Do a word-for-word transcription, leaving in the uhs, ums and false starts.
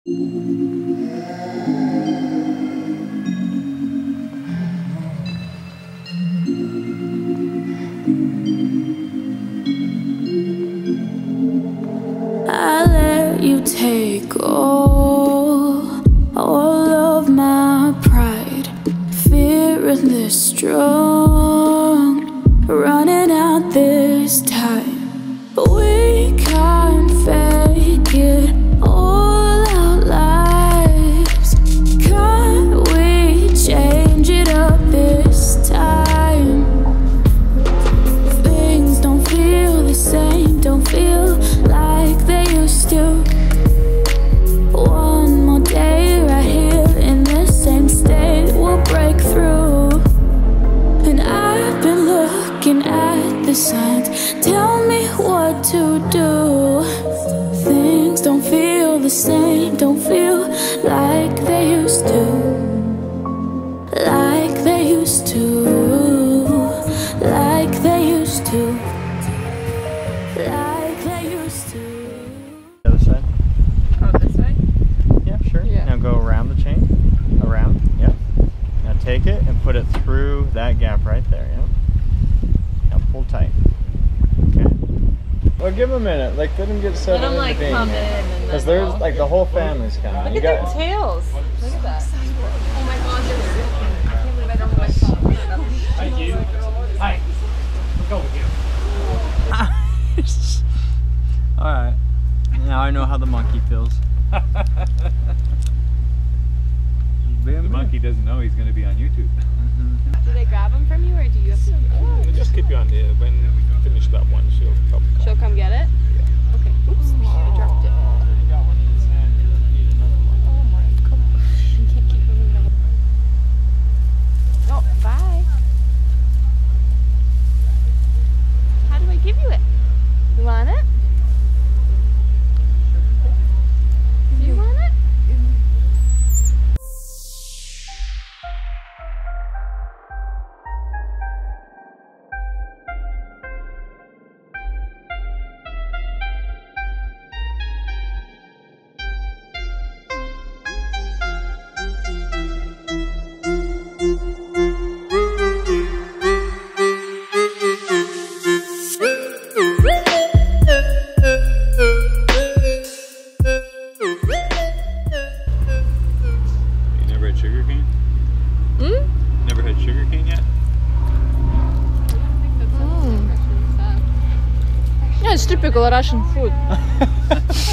I let you take all, all of my pride, fearless, strong, running out this time. We can't fake it all our lives. Can't we change it up this time? Things don't feel the same, don't feel like they used to. One more day right here in the same state, we'll break through. And I've been looking at the signs, tell me what to do. Things don't feel the same, don't feel like they used to. Like they used to. Like they used to. Like they used to. The other side? Oh, this way? Yeah, sure. Yeah. Now go around the chain. Around, yep. Now take it and put it through that gap right there, yeah? Now pull tight. Okay. Well, give them a minute. Like, let them get settled. Let them like come in and because then there's like the whole family's coming. Look You at got their tails. Look at that. Oh my god, they're so cute. I can't believe I don't have my phone. Thank you. Hi. Let's go with you. Alright. Now I know how the monkey feels. The monkey doesn't know he's going to be on YouTube. Mm-hmm. Do they grab them from you or do you have to? Oh, we'll just keep you on there. When we finish that one, she'll come. She'll come get it? Yeah. Okay. Oops. I dropped it. Oh my god. You can't keep moving. Oh, bye. How do I give you it? You want it? Do you want it? It's typical Russian food.